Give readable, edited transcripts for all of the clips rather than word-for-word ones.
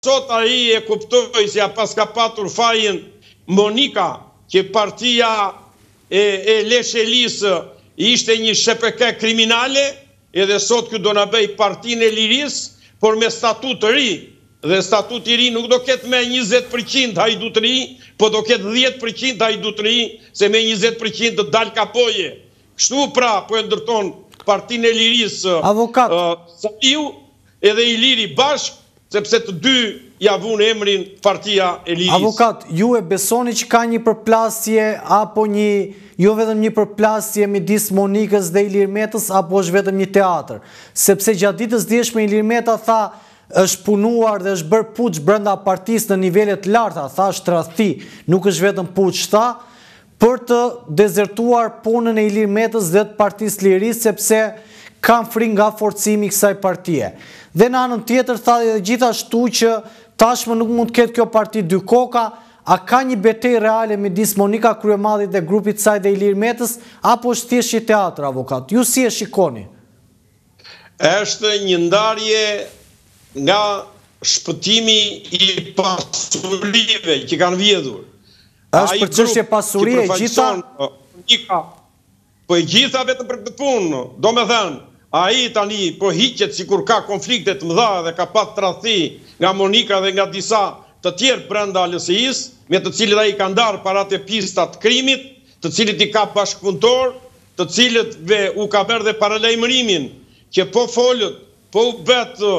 sot ai e kuptoi se ja pas ka patur fajin Monika, që partia e Leshelisë ishte një SHPK kriminale, edhe sot kjo do na bëj Partinë e Lirisë, por me statut të ri. Dhe statut i ri nuk do ketë me 20% hajdutëri, po do ketë 10% hajdutëri, se me 20% të dal kapoje. Kështu pra, po e ndërton Partinë e Lirisë Saliu edhe Iliri bashk, sepse të dy ja vun emrin Partia e Lirisë. Avokat, ju e besoni që ka një përplasje apo jo vetëm një përplasje midis Monikës dhe Ilir Metës, apo është vetëm një teatr? Sepse gjatë ditës djeshme Ilir Meta tha është punuar dhe është bërë puç brenda partisë në nivelet larta, tha është tradhti, nuk është vetëm puç, tha, për të dezertuar punën e Ilir Metës dhe të Partisë Lirisë, sepse kanë frikë nga forcimi i kësaj partie. Dhe në anën tjetër tha edhe gjithashtu që tashmë nuk mund të ketë kjo parti dy koka, a ka një betejë reale midis Monika Kryemadit dhe grupit saj dhe Ilir Metës, apo është thjesht një teatr, avokat? Ju si e shikoni? Është një ndarje nga shpëtimi i pasurive që kanë vjedhur. Është për çështje pasurie, gjitha? Po e gjitha vetëm për këtë punë, do me thënë, ai tani po hiqet sikur ka konflikte të mëdha dhe ka pat tradhti nga Monika dhe nga disa të tjerë brenda LSI-s, me të cilët ai ka ndarë parat e pistat të krimit, të cilët i ka bashkëpunëtor, të cilët u ka bërë dhe paralajmërimin që po folët, po u betë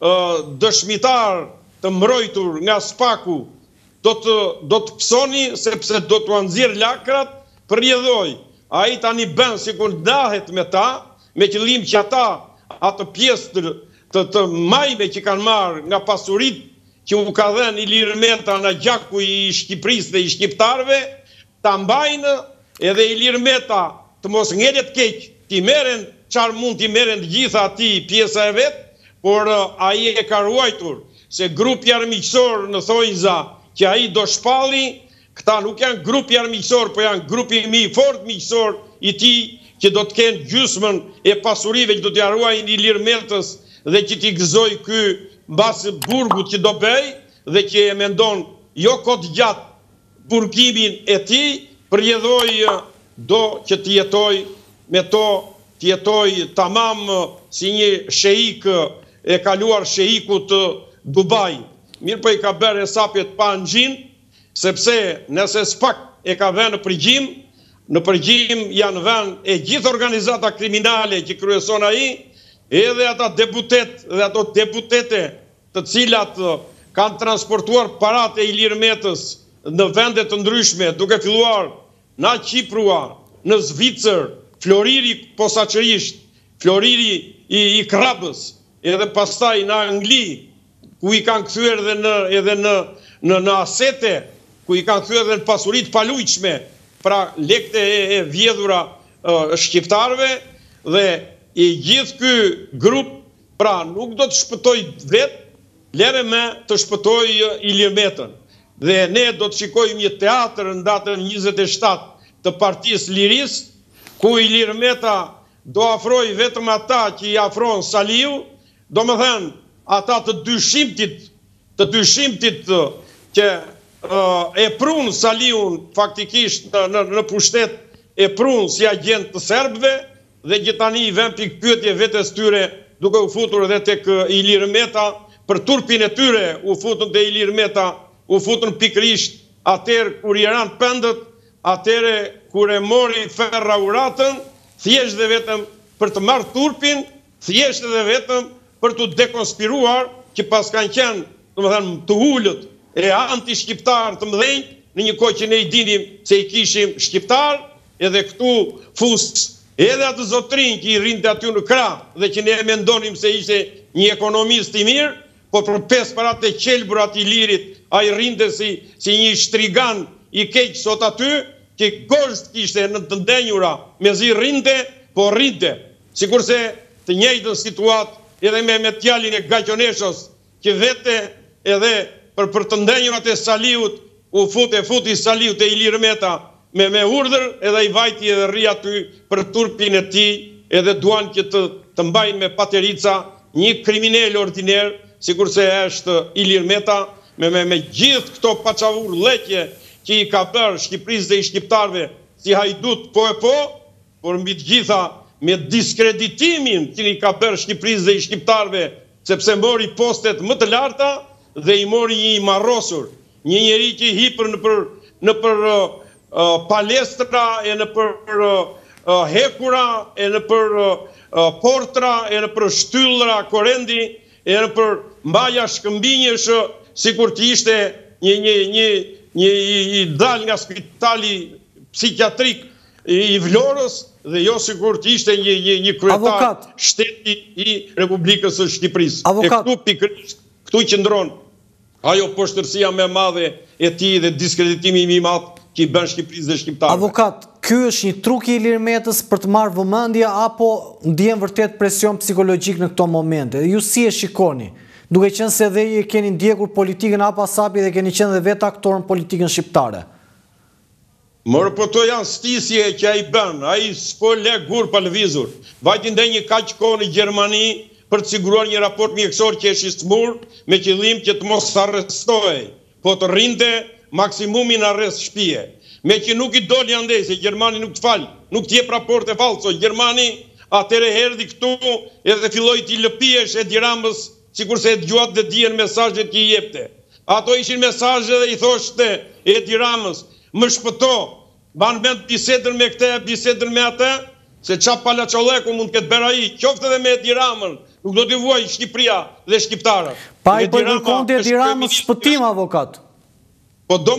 dëshmitar të mbrojtur nga Spaku, do të pësoni sepse do të anëzirë lakrat për rjedhoj. Ai tani bën sikur ndahet me ta, me qëllim që ata atë pjesë të majme që kanë marrë nga pasurit që u ka dhenë Ilir Meta nga gjaku i Shqipërisë dhe i shqiptarëve, ta mbajnë edhe Ilir Meta të mos ngjelet keq, ti merren çfarë mund t'i merren të gjitha ati pjesa e vet, por ai e ka ruajtur se grupi armiqësor në Thojza që ai do shpalli, këta nuk janë grupi armiqësor, po janë grupi më i fortë miqësor i tij që do të kenë gjysmën e pasurive që do t'ia ruajnë Ilir Metës dhe që t'i gëzoj ky mbas burgut që do bëj dhe që e mendon jo kot gjatë burgimin e tij, përjedhoj do që të jetoj me to, të jetoj tamam si një sheik e kaluar sheiku të Dubai. Mirë po i ka bërë hesapjet pa në gjinë, sepse nëse s'pak e ka vënë në përgjim janë vënë e gjithë organizata kriminale që kryeson ai, edhe ata deputet dhe ato deputete të cilat kanë transportuar parat e Ilir Metës në vende të ndryshme, duke filluar në Qiprua, në Zvicër, Floriri posaçërisht, Floriri i Krapës, edhe pastaj në Angli, ku i kanë kthyer edhe në asete, ku i kanë kthyer edhe në pasurit palujshme, pra lekët e vjedhura shqiptarëve, dhe i gjithë ky grup pra nuk do të shpëtoj vetë, lere me të shpëtoj Ilir Metën. Dhe ne do të shikojmë një teatr në datën 27 të Partisë Lirisë, ku Ilir Meta do afroj vetëm ata që i afron Saliu, do më thënë ata të dyshimtit që e prunë Saliun faktikisht në pushtet e prunë si agent të serbëve dhe që tani i vën pikë pyetje vetes tyre duke u futur edhe tek Ilir Meta për turpin e tyre, u futën te Ilir Meta, u futën pikërisht atëherë kur i ran pendët, atëherë kur e mori Ferrauratën, thjesht dhe vetëm për të marrë turpin, thjesht dhe vetëm për të dekonspiruar që pas kanë qenë, domethënë, të ulët e anti-shqiptar të mëdhenj, në një kohë që ne i dinim se i kishim shqiptar, edhe këtu fus edhe atë zotrin që i rinte aty në krah dhe që ne mendonim se ishte një ekonomist i mirë, por për 5 parat e qelburat i Lirit, ai rinte si një shtrigan i keq sot aty, që gosht kishte në të ndenjura, mezi rinte, po rinte. Sikurse të njëjtën situatë edhe me tjalin e Gaqoneshos, që vete edhe për të ndenjurat e Saliut, u futi Saliut e Ilir Meta me urdhër, edhe i vajti edhe rri aty për turpin e tij, edhe duan që të mbajnë me paterica një kriminal ordiner, si kurse është Ilir Meta, me gjithë këto paçavur letje që i ka bërë Shqipërisë dhe i shqiptarëve si hajdut por mbi të gjitha me diskreditimin që i ka bërë Shqipërisë dhe i shqiptarëve, sepse mori postet më të larta dhe i mori një i marrosur, një njeri që i hipër në për palestra, e në për hekura, e në për portra, e në për shtyllra korendi, e në për mbaja shkëmbinjësh, sikur të ishte një i dal nga spitali psikiatrik i Vlorës, dhe jo sikur të ishte një kryetar shteti i Republikës së Shqipërisë. E këtu qëndron ajo poshtërsia me madhe e tij dhe diskreditimi më i madh që i bën Shqipërisë dhe shqiptarëve. Avokat, ky është një truk i Ilir Metës për të marrë vëmendje apo ndjen vërtet presion psikologjik në këto momente? Ju si e shikoni? Duke qenë se dhe ju keni ndjekur politikën hapa sapi dhe keni qenë dhe vetë aktor në politikën shqiptare. Morë, po to janë stisje që a i bën, a i s'po le gur pa lëvizur. Vajti ndaj një kaq kohë në Gjermani për të siguruar një raport mjekësor që është i smur me qëllim që të mos arrestohej, po të rrinte maksimumin arrest shtëpie. Me që nuk i doli andej, se Gjermani nuk të falë, nuk t'jep raporte falso. Gjermani atëre erdhi këtu edhe filloi t'i lëpiesh Edi Ramës, sikurse e dëgjuat dhe dihen mesazhet që i jepte. Ato ishin mesazhe dhe i thoshte Edi Ramës, më shpëto, banë mend bisedën me këte, bisedën me atë, se qa palaçolleku mund këtë bërë ai, qoftë edhe me Edi Ramën, nuk do t'i vuaj Shqipëria dhe shqiptarët. Pa i përkërkon të Edi Ramës shpëtim, avokat? Po do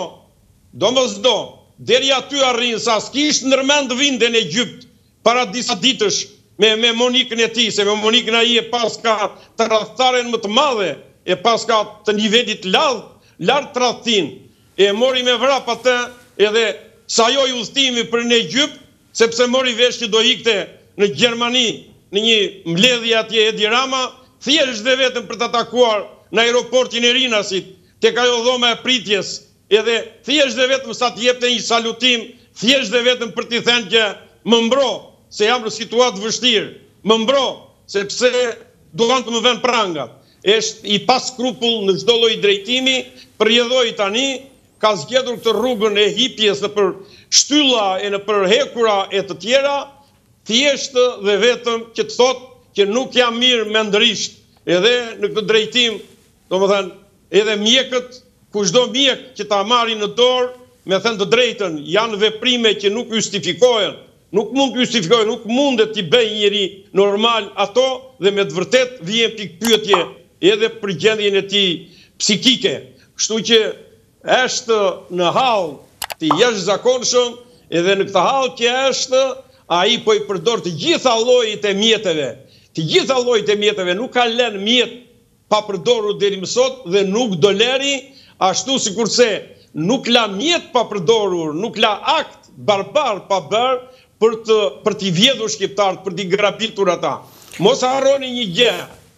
mos do, deri aty arrinë, sa s'kisht nërmend vinden e Egypt, para disa ditësh, me Monikën e ti, se me Monikën ai e pas ka të radhtaren më të madhe, e pas ka të nivelit lartë të radhtin, e mori me vrap atë edhe sajoj udhëtimi për në Egypt, sepse mori vesh që do ikte në Gjermani në një mbledhje atje Edi Rama, thjesht dhe vetëm për të atakuar në aeroportin e Rinasit, tek ajo dhoma e pritjes, edhe thjesht dhe vetëm sa të jepte një salutim, thjesht dhe vetëm për t'i thënë që më mbro, se jam në situatë vështirë, më mbro, sepse duan të më vënë prangat. Është i pas skrupull në çdo lloj drejtimi, përjedhoi tani, ka zgjedhur këtë rrugën e hipjes në për shtylla e në për hekura e të tjera, thjesht dhe vetëm që të thotë që nuk jam mirë mendërisht, edhe në këtë drejtim, domethënë, edhe mjekët, kushdo mjek që ta marrin në dorë, me thënë të drejtën, janë veprime që nuk justifikohen, nuk mundet t'i bëj njëri normal ato, dhe me të vërtet vjen pikë pyetje edhe për gjendjen e tij psikike. Kështu që është në hall të jashtëzakonshëm, edhe në këtë hall që është, ai po i përdor të gjitha llojet e mjeteve. Të gjitha llojet e mjeteve, nuk ka lënë mjet pa përdorur deri më sot dhe nuk do leri, ashtu sikurse nuk la mjet pa përdorur, nuk la akt barbar pa bërë për t'i vjedhur shqiptarët, për t'i grabitur ata. Mos harroni një gjë.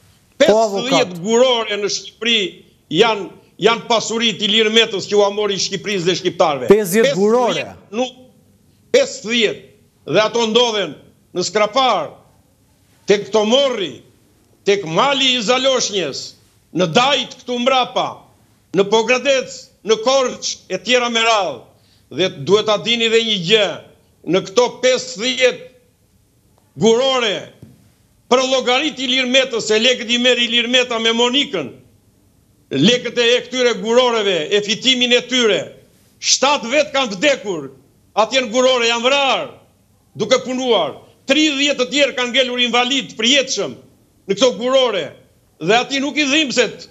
50 gurore në Shqipëri janë pasurit Ilir Metës që u amori Shqipërisë dhe shqiptarëve. 50 gurore? 50. Dhe ato ndodhen në Skrapar, tek Tomorri, tek mali i Zaloshnjës, në Dajt këtu mbrapa, në Pogradec, në Korç e tjera me radhë. Dhe duhet ta dini dhe një gjë, në këto 50 gurore, për llogarit Ilir Metës, e lekët i merr Ilir Meta me Monikën, lekët e këtyre guroreve, e fitimin e tyre, 7 vetë kanë vdekur, atje në gurore janë vrarë, duke punuar, 30 të tjerë kanë ngelur invalid përjetshëm në këto gurore, dhe ati nuk i dhimbset,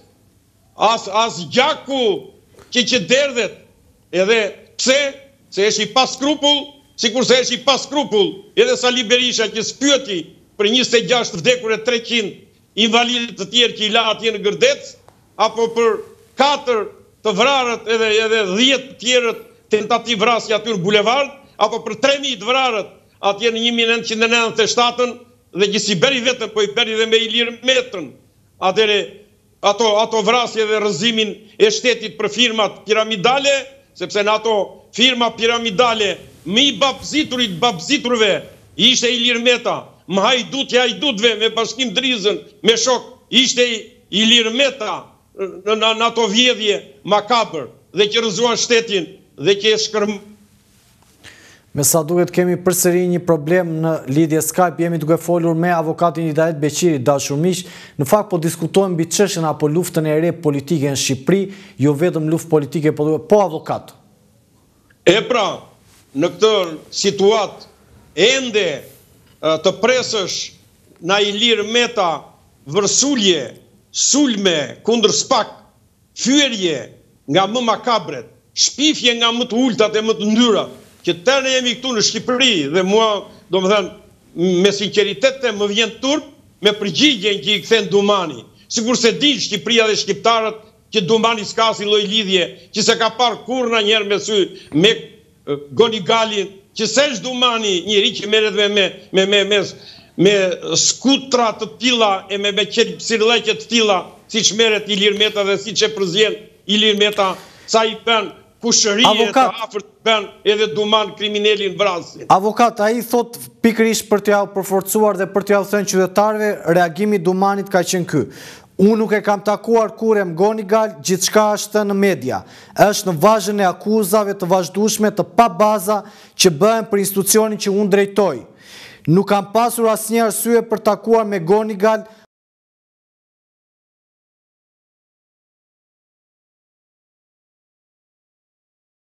as gjaku që derdhet, edhe pse, se është i pas skrupull, sikur se është i pas skrupull, edhe Sali Berisha që spyeti për 26 vdekur e 300 invalidit të tjerë që i la atje në Gërdec, apo për 4 të vrarët edhe 10 të tjerët tentativ vrasje aty në bulevard, apo për 3000 të vrarët atje në 1997 dhe që si beri vetëm, po i beri dhe me Ilir Metën, atëre ato vrasje dhe rrëzimin e shtetit për firmat piramidale, sepse në ato firma piramidale më i babziturve ishte Ilir Meta, më hajdutve me Bashkim Drizën, me shok, ishte Ilir Meta në ato vjedhje makabër dhe që rëzuan shtetin dhe që Me sa duket kemi përsëri një problem në lidhje Skype, jemi duke folur me avokatin Hidayet Beqiri, dashur miq. Në fakt po diskutojmë mbi çështjen apo luftën e re politike në Shqipëri, jo vetëm luftë politike, po avokat. Pra, në këtë situatë ende të presësh na Ilir Meta vërsulje, sulme kundër SPAK, fyerje nga më makabret, shpifje nga më të ultat e më të ndyrat, që tërë jemi këtu në Shqipëri dhe mua, do më thënë, me sinceritet më vjen turp me përgjigjen që i kthen Dumani. Sikur se din Shqipëria dhe shqiptarët që Dumani s'ka si lloj lidhje, që se ka parë kur në njerë me sy me Gonigalin, që sesh Dumani njëri që merret me skutra të tilla e me sirleqe të tilla, si që merret Ilir Meta dhe si që përzjen Ilir Meta, sa i pen kushërije të afërt pen edhe Duman kriminelin vrasin. Avokat, ai thot pikërisht për t'ja përforcuar dhe për t'ja thënë qytetarëve, reagimi Dumanit ka qenë ky. Unë nuk e kam takuar kurrë Gonigal, gjithçka është në media. Është në vazhën e akuzave të vazhdueshme të pa baza që bëhen për institucionin që unë drejtoj. Nuk kam pasur asnjë arsye për takuar me Gonigal